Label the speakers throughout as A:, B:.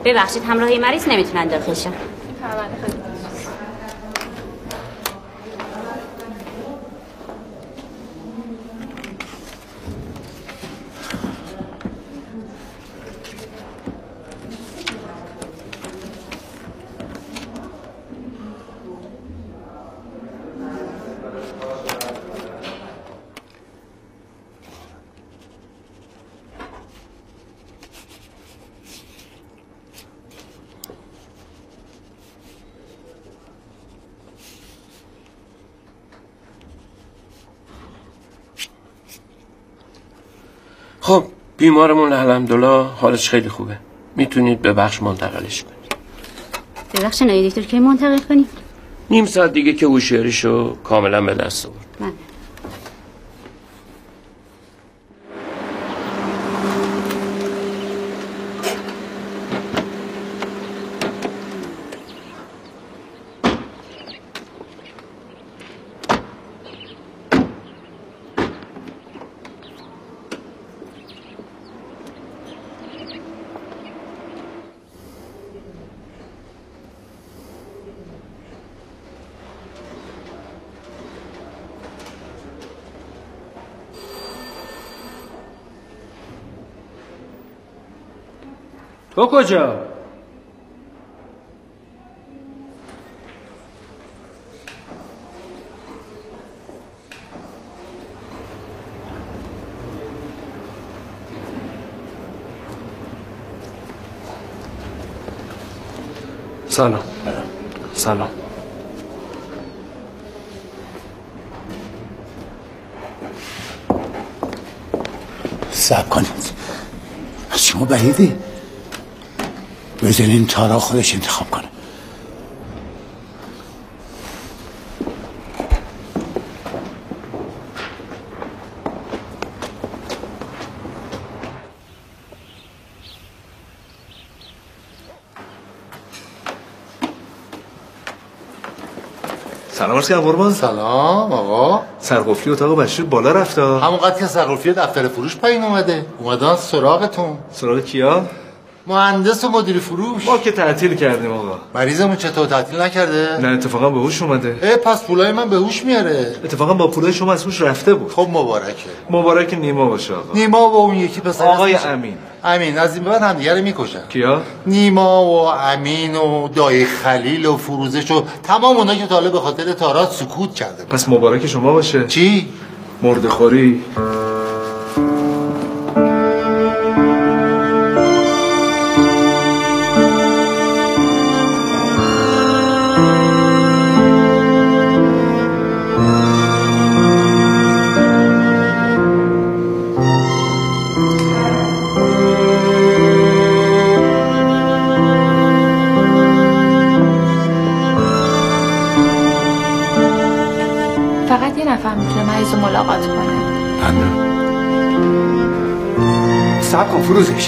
A: ببخشید همراهی مریض نمیتونن داخل شن.
B: خب بیمارمون الحمدلله حالش خیلی خوبه. میتونید به بخش منتقلش کنید.
A: به بخش نایی دکتر کی منتقل کنیم؟
B: نیم ساعت دیگه که هوشیاریشو کاملا به دست آورد.
A: بله.
C: تو کجا؟
D: سلام. سلام.
E: صبر کنید. از شما بعیده؟ بذارین تارا خودش انتخاب کنه.
F: سلام عرض کردم قربان.
G: سلام آقا.
F: سرقفلی اتاق بشیر بالا رفته.
G: همونقدر که سرقفلی دفتر فروش پایین اومدن سراغتون.
F: سراغ کیا؟
G: مهندس و مدیر فروش.
F: ما که تعطیل کردیم آقا.
G: مریضمون چطور تعطیل نکرده؟
F: نه اتفاقا به هوش اومده.
G: پس پولای من به هوش میاره.
F: اتفاقا با پولای شما از هوش رفته بود.
G: خب مبارکه.
F: مبارک نیما باشه آقا.
G: نیما و اون یکی پسر
F: آقای امین.
G: امین از این بعد همدیگه رو میکشن.
F: کیا؟
G: نیما و امین و دایی خلیل و فروزش و تمام اونا که تا حالا به خاطر تارات سکوت کرده بود.
F: پس مبارک شما باشه.
G: چی؟
F: مرده‌خوری.
H: ملاقات کنه.
E: صبر کن فروزش.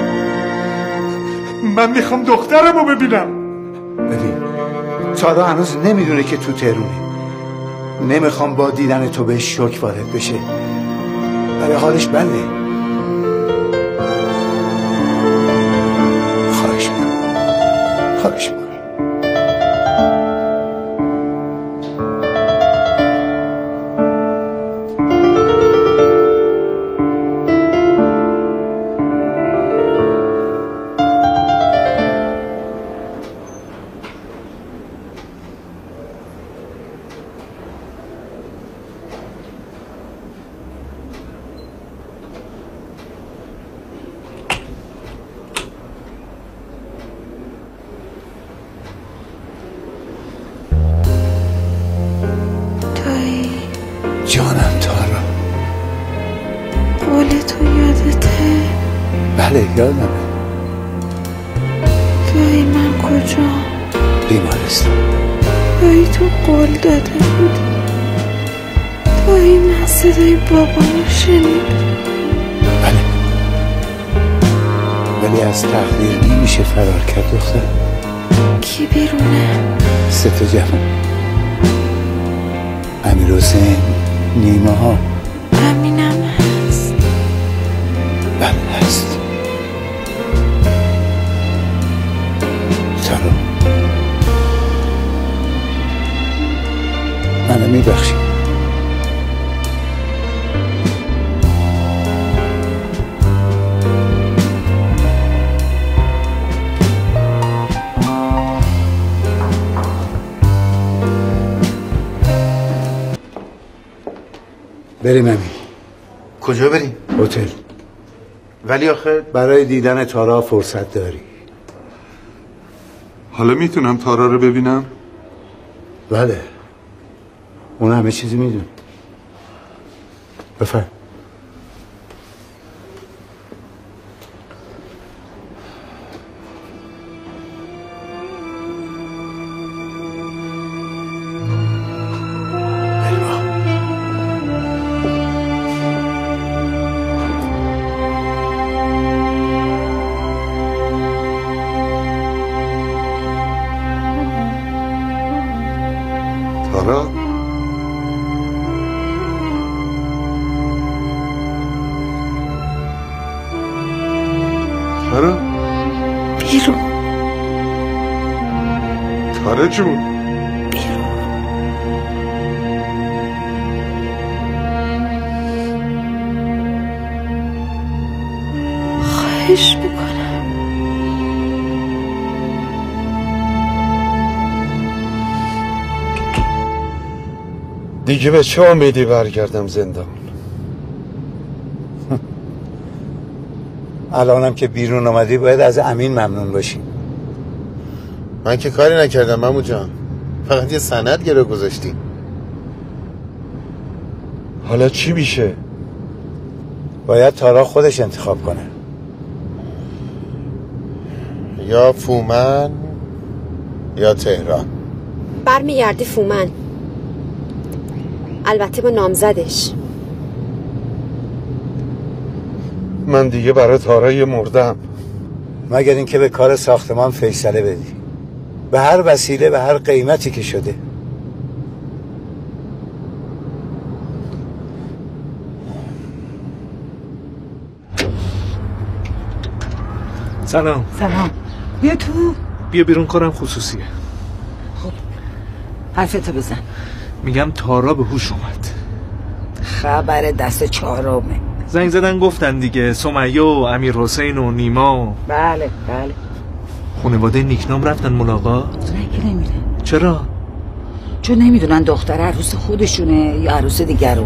C: من میخوام دخترمو ببینم.
E: ببین تارا هنوز نمیدونه که تو تهرونی. نمیخوام با دیدن تو به شوک وارد بشه. برای حالش بنده. خواهش میکنم. خواهش میکنم. جانم تارا.
H: قول تو یادته؟
E: بله یادمه.
H: دایی من کجا؟
E: بیمارستان.
H: دایی تو قول داده بودی. دایی من صدای بابامو شنیدم.
E: بله ولی از تقدیر نمیشه فرار کرد دختر.
H: کی بیرونه؟
E: 3 جوان. امیر حسین، نیما ها.
H: امینم هست.
E: بله هست. زهرا منو میبخشی؟ بریم امین.
G: کجا بریم؟
E: هتل.
G: ولی آخه
E: برای دیدن تارا فرصت داری.
C: حالا میتونم تارا رو ببینم؟
E: بله اون همه چیزی میدون. بفرم.
C: تارا؟ تارا؟
H: بیرون
C: تارا جون
H: بیرون. خواهش میکنم.
D: دیگه به چه امیدی برگردم زندان؟
E: الانم که بیرون اومدی باید از امین ممنون باشی.
G: من که کاری نکردم مامو جان، فقط یه سند گرو گذاشتی.
D: حالا چی میشه؟
E: باید تارا خودش انتخاب کنه.
G: یا فومن یا تهران.
I: برمیگردی فومن، البته با نامزدش.
D: من دیگه برای تارای مردم.
E: مگر اینکه به کار ساختمان فیصله بدی، به هر وسیله، به هر قیمتی که شده.
F: سلام.
J: سلام. بیا تو.
F: بیا بیرون، کارم خصوصیه.
J: خب حرفتو بزن.
F: میگم تارا به هوش اومد.
J: خبر دست چهارمه.
F: زنگ زدن گفتن دیگه، سمیه و امیر حسین و نیما.
J: بله بله.
F: خانواده نیکنام رفتن ملاقات؟
J: نه که نمیره.
F: چرا؟
J: چون نمیدونن دختر عروس خودشونه یا عروس دیگرو.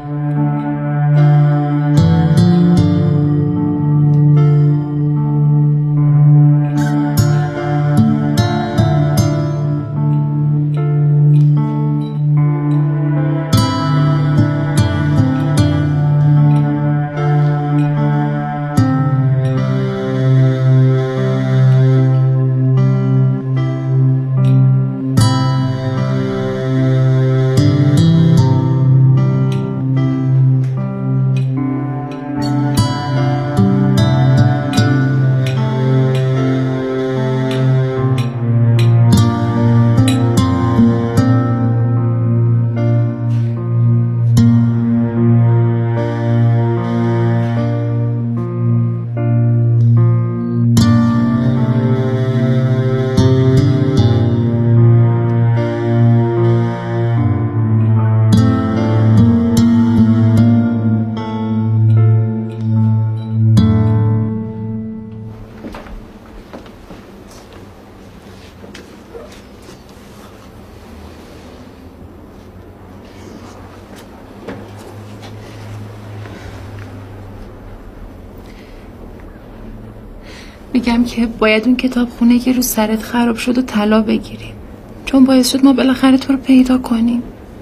H: میگم که باید اون کتاب خونه که رو سرت خراب شد و طلا بگیریم، چون باعث شد ما بالاخره تو رو پیدا کنیم.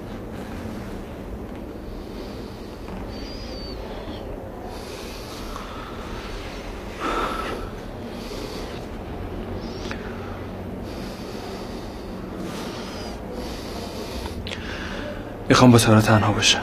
F: میخوام با تارا تنها باشم.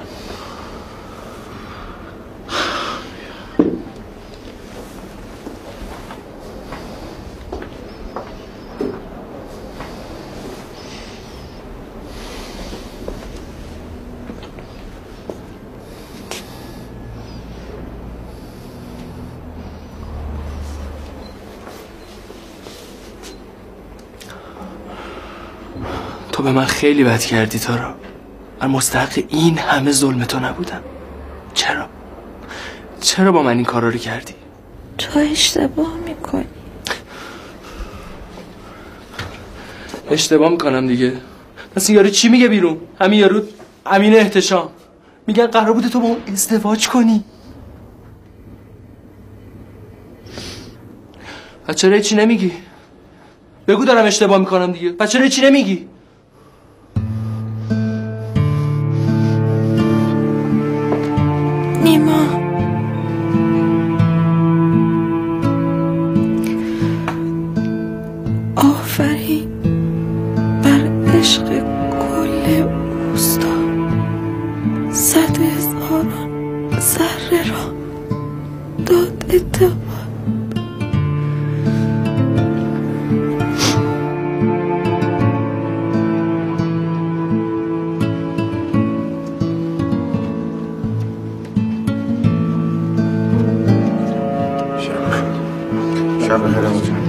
K: تو به من خیلی بد کردی تارا. من مستحق این همه ظلم تو نبودم. چرا با من این کارا رو کردی؟
H: تو اشتباه میکنی.
K: اشتباه میکنم دیگه. پس این یارو چی میگه بیرون؟ همین یارو امین احتشام میگن قرار بوده تو با اون ازدواج کنی. پس چرا چی نمیگی؟ بگو دارم اشتباه میکنم دیگه. پس چرا چی نمیگی؟
H: نیما آفرین بر عشق کل اوستا، 100,000 ذره را داد اتفاق.
E: شب بخیر عمو جان.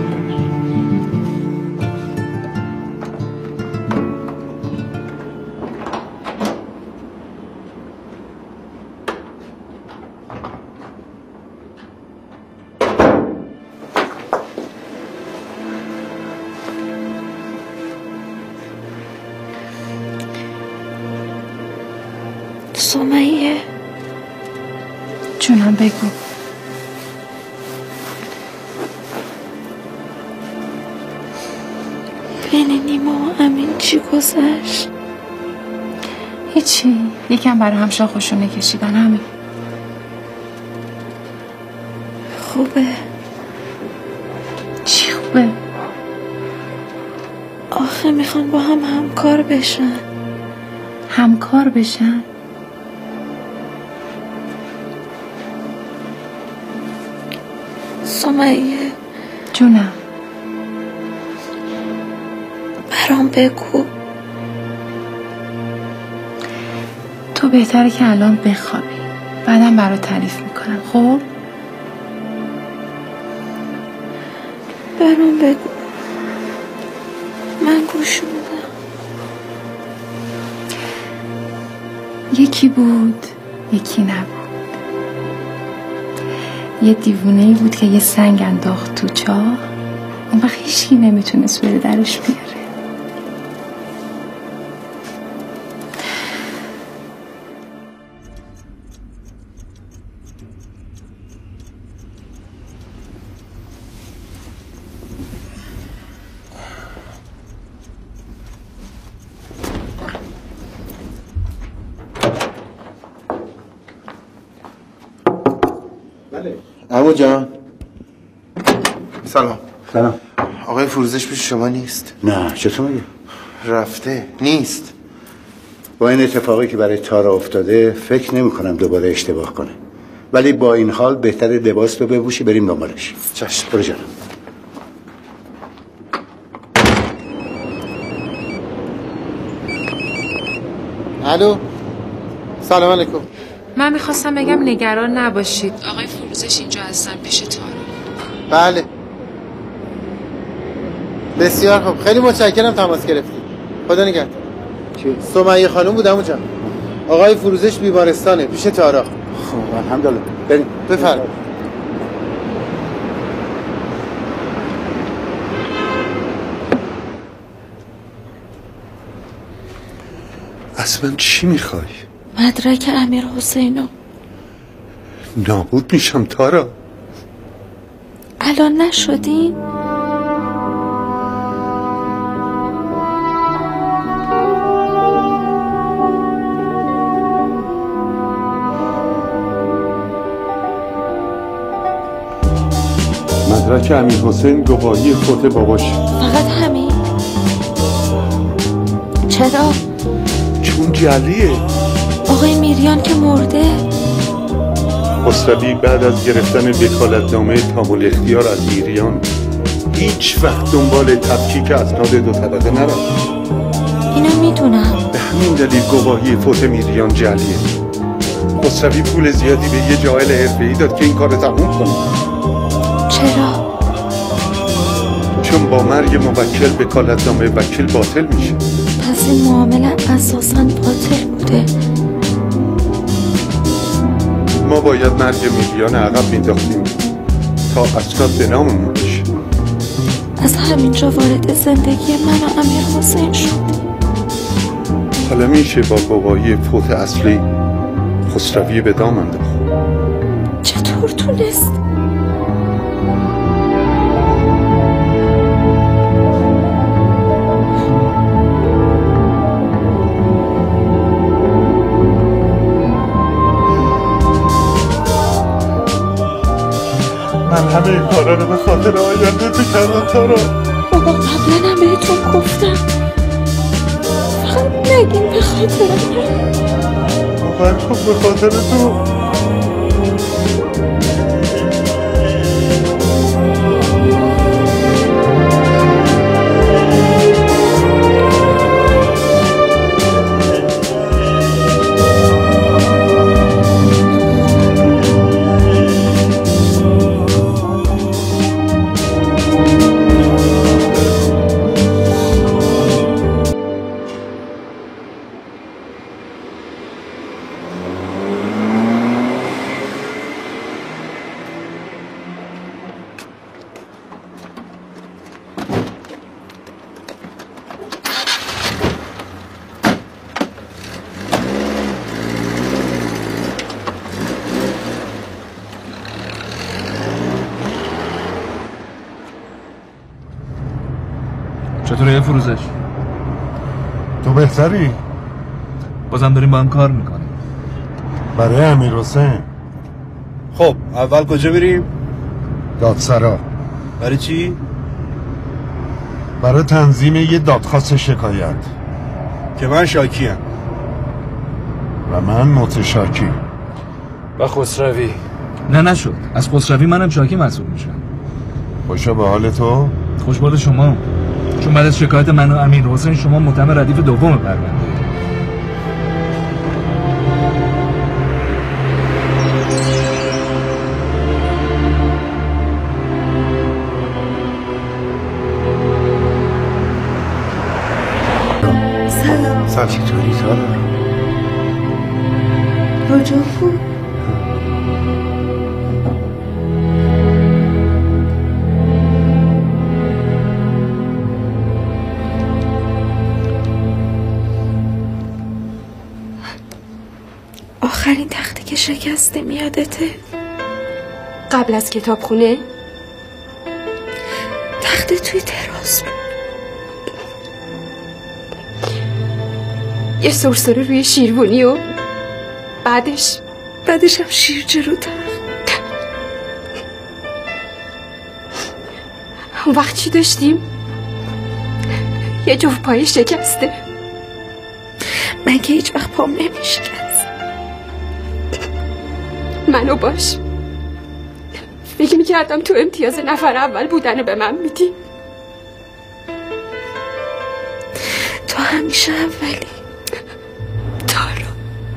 H: سمیه جونم بگو. بین نیما و امین چی گذشت؟ هیچی، یکم برای هم شاخشونه کشیدن همین. خوبه. چی خوبه؟ آخه میخوان با هم همکار بشن. همکار بشن؟ سمیه جونم برام بگو. تو بهتره که الان بخوابی، بعدم برات تعریف میکنم. خب برام بگو، من گوش میدم. یکی بود یکی نبود. یه دیوونه‌ای بود که یه سنگ انداخت تو چاه، اون وقت هیچکی نمیتونست بره درش بیاره.
E: عمو جان
L: سلام.
E: سلام.
L: آقای فروزش پیش شما نیست؟
E: نه چطور میگه؟
L: رفته نیست.
E: با این اتفاقی که برای تارا افتاده فکر نمی کنم دوباره اشتباه کنه، ولی با این حال بهتره لباس رو بپوشی بریم دنبالش.
L: چشم.
E: برو جانم.
L: الو سلام علیکم.
H: من میخواستم بگم نگران نباشید، آقای فروزش اینجا هستن پیش تارا.
L: بله بسیار خوب، خیلی متشکرم تماس گرفتید. خدا نگهدار.
E: چی؟
L: سمیه خانم بود عمو جان. آقای فروزش بیمارستانه پیش تارا.
E: خب الحمدلله. بریم.
L: بفرمایید.
D: اصلا چی میخوای؟
H: مدرک امیر حسینو.
D: نابود میشم تارا.
H: الان نشدین؟
D: مدرک امیر حسین گواهی فوت باباش.
H: فقط همین؟ چرا؟
D: چون جلیه.
H: آقای میریان که مرده.
D: خسروی بعد از گرفتن وکالتنامه تامل اختیار از میریان هیچ وقت دنبال تفکیک اسناد دو طبقه نرفت.
H: اینو میدونم.
D: به همین دلیل گواهی فوت میریان جلیه. خسروی پول زیادی به یه جاهل حرفه‌ای داد که این کار تموم کنه.
H: چرا؟
D: چون با مرگ موکل وکالتنامه وکیل باطل میشه.
M: پس این معامله اساساً باطل بوده.
D: ما باید مرگ میلیان عقب مینداختیم تا اسناد به ناممون بشه.
M: از همینجا وارد زندگی من و امیر حسین شد.
D: حالا میشه با گواهی فوت اصلی خسروی به دام انداخت.
M: چطور تونست؟
C: من همه این کارا رو به خاطر آینده تو کردم تارا.
M: بابا قبلا هم بهتون گفتم، فقط نگین به خاطر
C: من خب به خاطر تو.
F: چطوره فروزش؟
C: تو بهتری؟
F: بازم داریم با هم کار میکنیم.
C: برای امیر حسین.
N: خب اول کجا بریم؟
C: دادسرا.
N: برای چی؟
C: برای تنظیم یه دادخواست شکایت
N: که من شاکیم
C: و من متشاکی.
N: و خسروی.
F: نه نشد، از خسروی منم شاکی مسئول میشم.
C: خوشا به حال تو؟
F: خوشبال شما، چون بعد از شکایت من و امیر حسین شما متهم ردیف دوم پرونده.
E: سلام چطوری تارا؟
M: رجوع خوب؟ آخرین تخته که شکسته میادته؟
I: قبل از کتابخونه؟
M: تخته توی تراس بود.
I: یه سرسره روی شیروانی و بعدش
M: هم شیرجه رو تخت.
I: اون وقت چی داشتیم؟ یه جفت پای شکسته.
M: من که هیچ وقت پام نمیشکست.
I: منو باش، فکر میکردم تو امتیاز نفر اول بودن به من میدی.
M: تو همیشه اولی
I: تارا.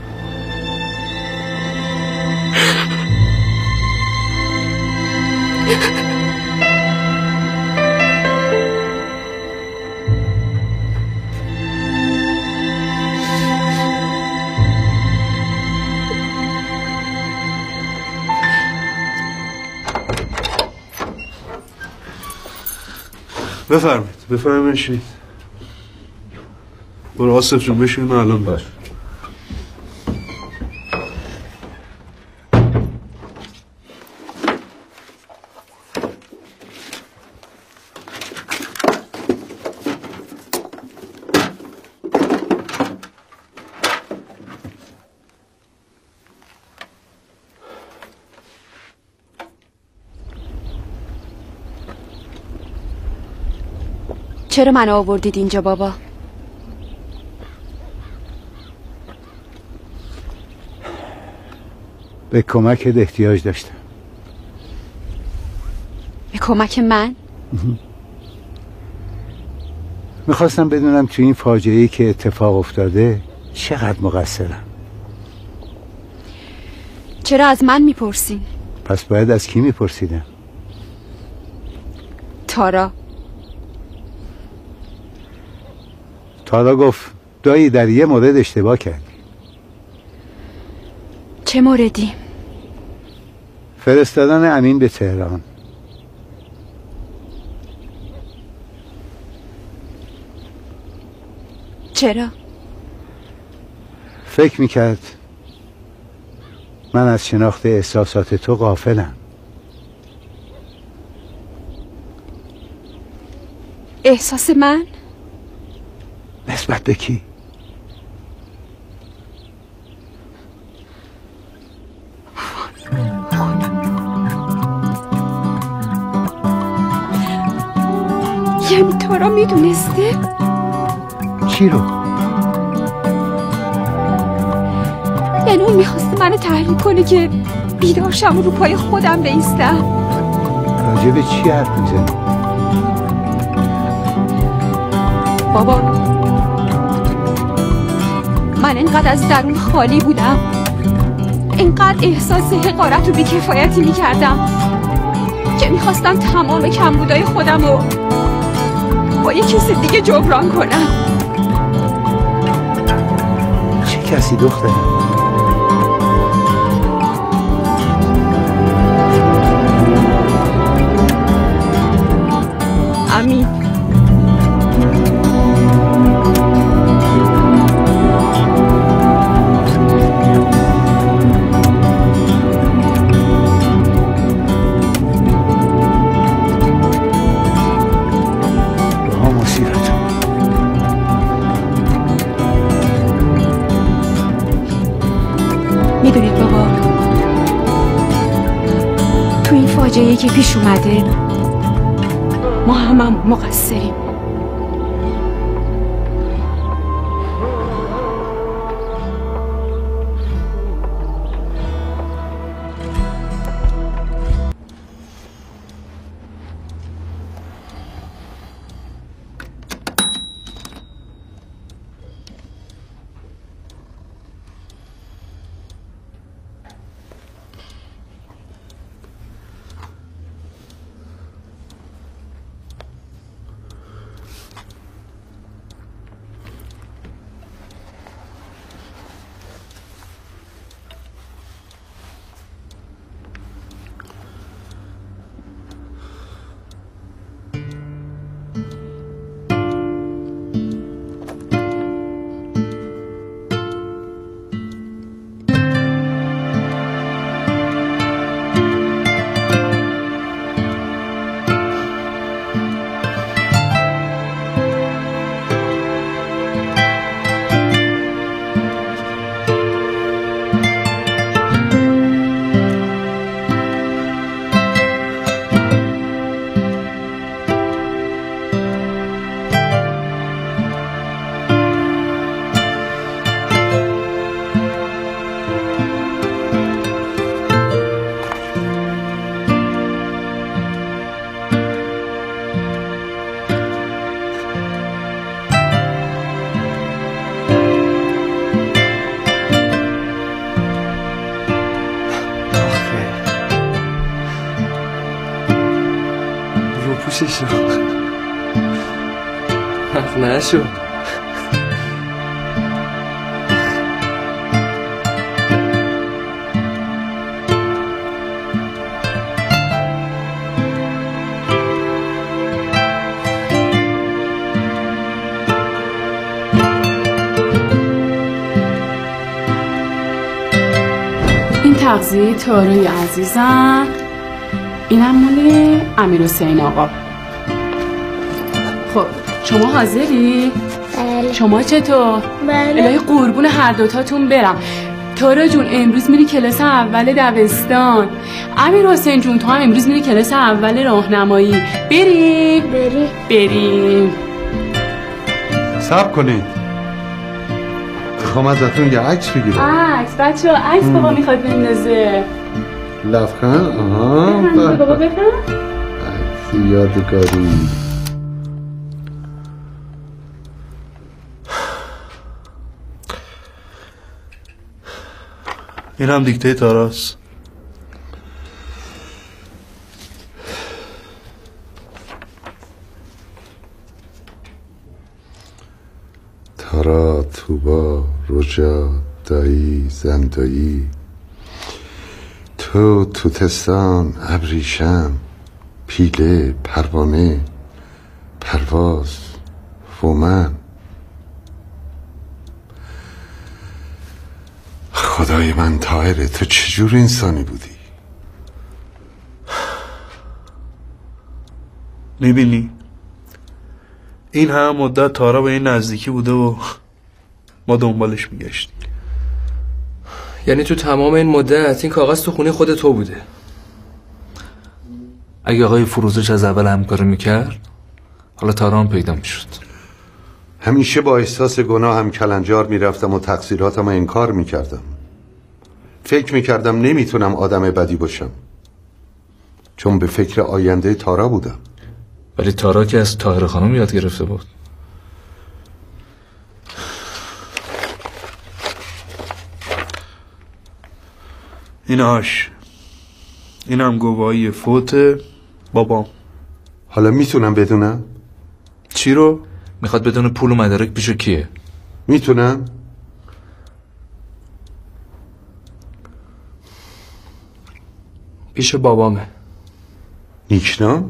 D: بفرمایید بشید. برو آصف جون بشین، من الان باش.
I: چرا منو آوردید اینجا بابا؟
E: به کمکت احتیاج داشتم.
I: به کمک من؟
E: میخواستم بدونم تو این فاجعه‌ای که اتفاق افتاده چقدر مقصرم.
I: چرا از من میپرسین؟
E: پس باید از کی میپرسیدم؟
I: تارا.
E: تارا گفت دایی در یه مورد اشتباه کردی.
I: چه موردی؟
E: فرستادن امین به تهران.
I: چرا؟
E: فکر میکرد من از شناخت احساسات تو غافلم.
I: احساس من؟
E: نسبت به کی؟
I: یعنی تارا میدونسته؟
E: چی رو؟
I: یعنی اون میخواسته منو تحریک کنه که بیدارشم و رو پای خودم بیستم.
E: راجع به چی حرف میزنی؟
I: بابا من اینقدر از درون خالی بودم، اینقدر احساس حقارت و بیکفایتی میکردم که میخواستم تمام کمبودای خودم رو با یه کسی دیگه جبران کنم.
E: چه کسی دخترم؟
I: امین. میدونید بابا، تو این فاجعه‌ای که پیش اومده ما هممون مقصریم.
K: روپوشش رو حرف نشو.
O: این تغذیه تارای عزیزم، اینم مال امیرحسین آقا. خب شما حاضری؟
P: بله.
O: شما چطور؟
P: بله.
O: الهی قربون هر دوتاتون برم. تارا جون امروز میری کلاس اول دبستان. امیرحسین جون تو هم امروز میری کلاس اول راهنمایی. بریم.
D: صبر کنید، میخوام ازتون یه عکس بگیرم.
O: عکس بچه ها، عکس بابا میخواد بندازه.
D: لبخند. آها
O: بابا بفهم.
D: عکس یادگاری.
N: این هم دیکته تاراست.
D: تارا، توبا، رجا، دایی، زندایی، تو، توتستان، ابریشم، پیله، پروانه، پرواز، فومن. خدای من طاهره، تو چجور انسانی بودی؟
N: میبینی این هم مدت تارا به این نزدیکی بوده و ما دنبالش میگشتیم.
K: یعنی تو تمام این مدت این کاغذ تو خونه خود تو بوده؟
F: اگه آقای فروزش از اول همکاری میکرد حالا تارا هم پیدا میشد.
D: همیشه با احساس گناه هم کلنجار میرفتم و تقصیراتم انکار میکردم. فکر میکردم نمیتونم آدم بدی باشم چون به فکر آینده تارا بودم.
F: ولی تارا که از طاهره خانم یاد گرفته بود.
N: ایناش اینم گواهی فوت بابام.
D: حالا میتونم بدونم؟
N: چی رو؟
F: میخواد بدون پول و مدارک پیش کیه؟
D: میتونم؟
K: پیش بابامه.
D: نیکنام؟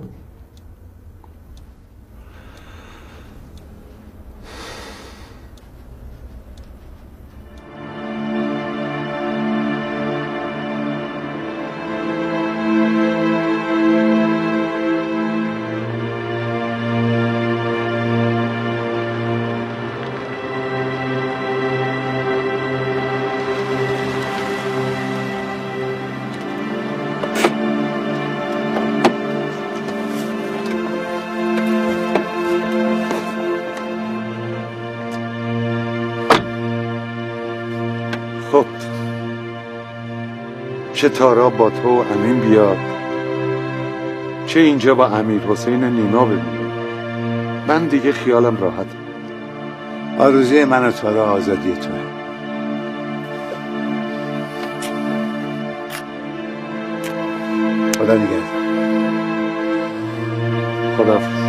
D: خب چه تارا با تو و امین بیاد، چه اینجا با امیر حسین نیما ببینیم، من دیگه خیالم راحت.
E: آرزوی من و تارا آزادی توه. خدا نگهدار.
D: خداحافظ.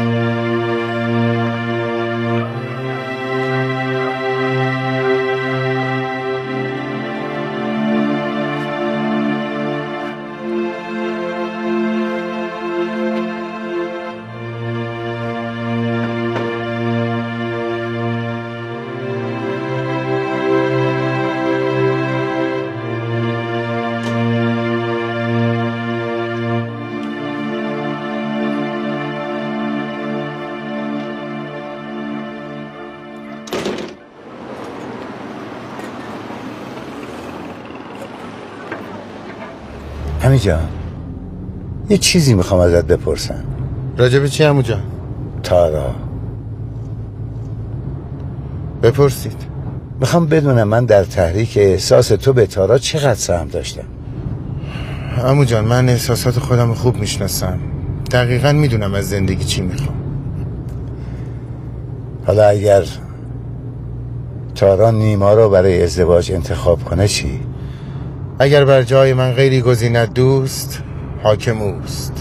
E: عمی جان یه چیزی میخوام ازت بپرسم.
L: راجب چی عمو جان؟
E: تارا.
L: بپرسید.
E: میخوام بدونم من در تحریک احساس تو به تارا چقدر سهم داشتم.
L: عمو جان من احساسات خودم خوب میشناسم، دقیقا میدونم از زندگی چی میخوام.
E: حالا اگر تارا نیما رو برای ازدواج انتخاب کنه چی؟
L: اگر بر جای من غیری گزیند دوست، حاکم اوست.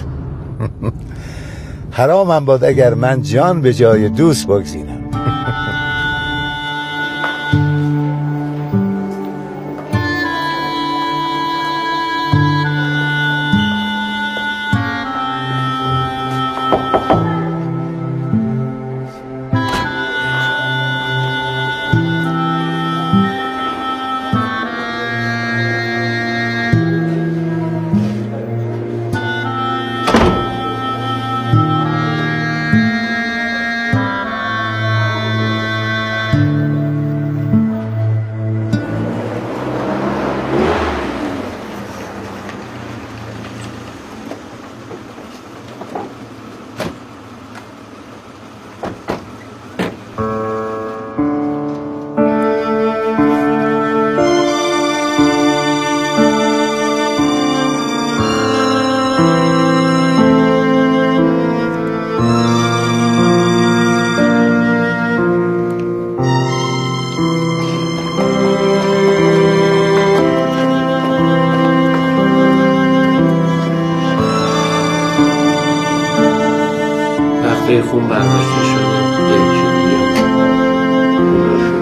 E: حرامم باد اگر من جان به جای دوست بگزینم.
B: خون برداشته شده، یکی بیاد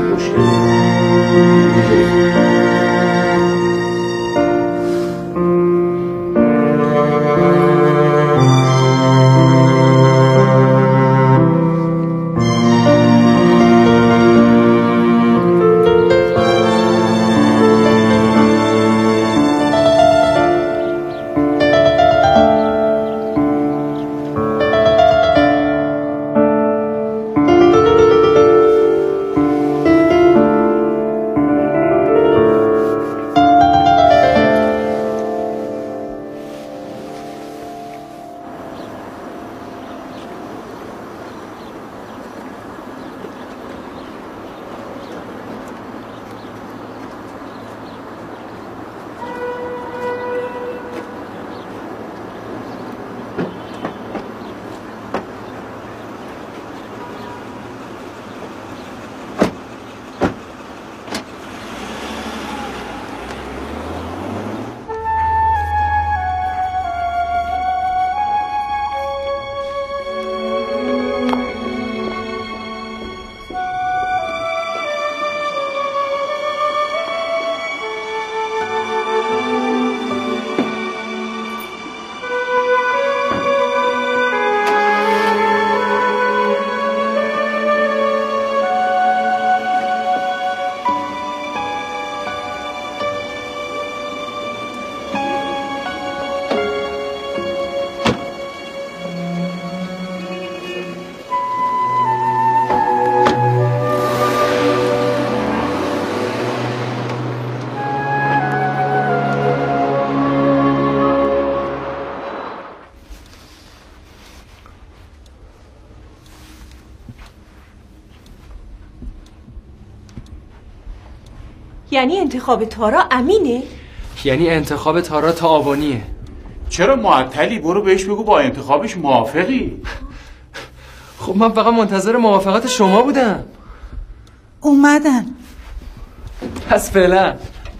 P: یعنی انتخاب تارا امینه؟
K: یعنی انتخاب تارا تعاونیه.
Q: چرا معطلی؟ برو بهش بگو با انتخابش موافقی.
K: خب من فقط منتظر موافقت شما بودم.
J: اومدن.
K: پس فعلا.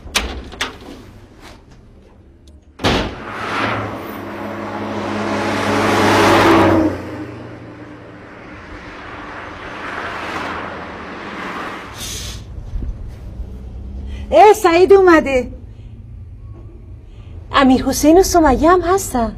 J: سعید اومده.
P: امیر حسین و سمیه هم هستن.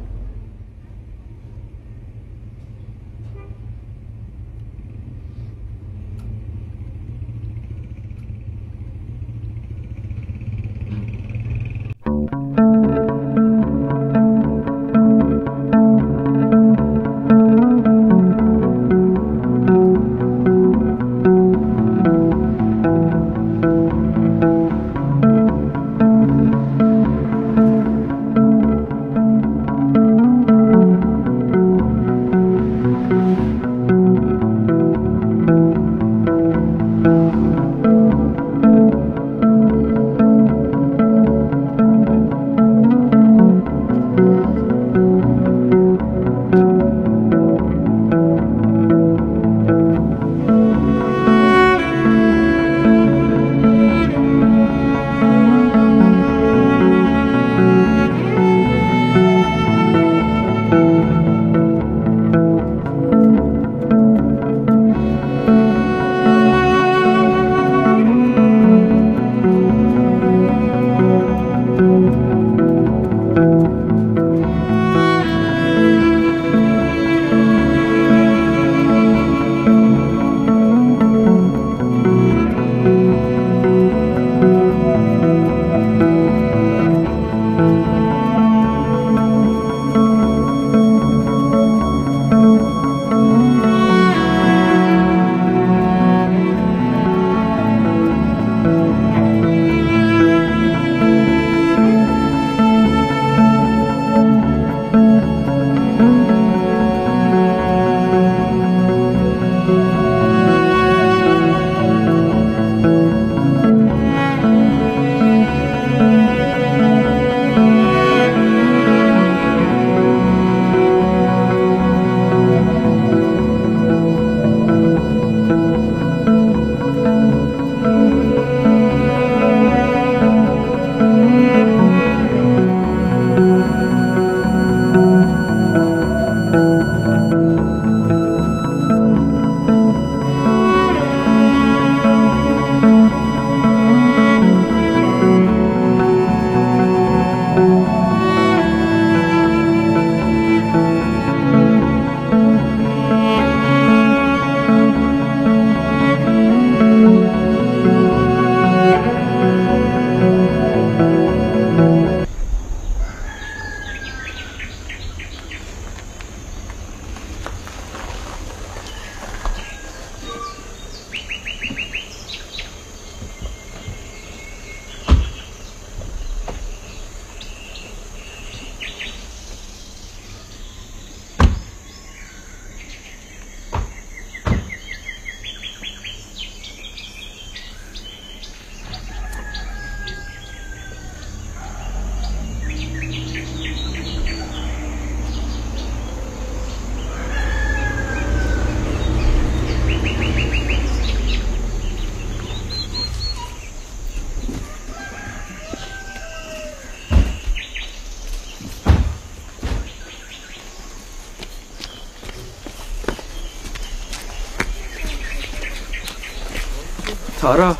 K: تارا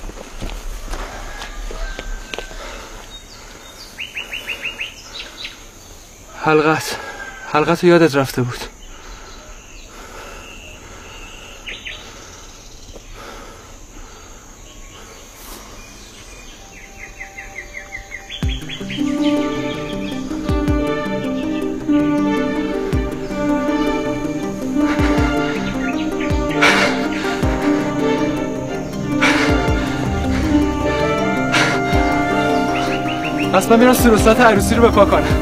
K: حلقت یادت رفته بود. پس من میرم سروسات عروسی رو بپا کنم.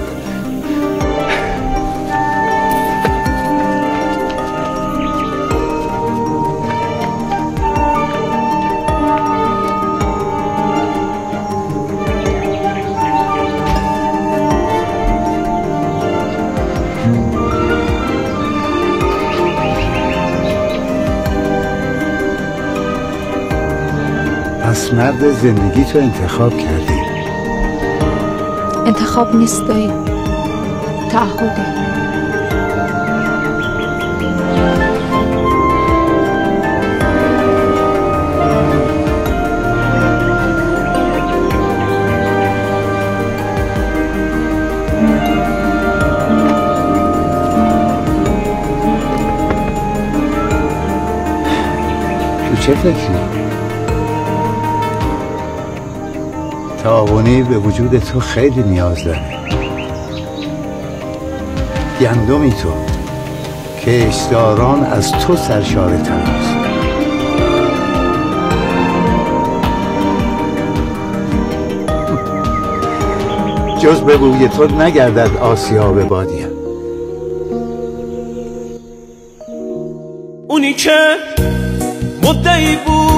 E: پس مرد زندگی تو انتخاب کردی.
H: انتخاب نیست دایی، تعهده.
E: چه فکری؟ تعاونی به وجود تو خیلی نیاز داره. گندمی تو کشتاران از تو سرشار تناست. جز به بوی تو نگردد آسیاب بادیه.
R: اونی که مدعی بود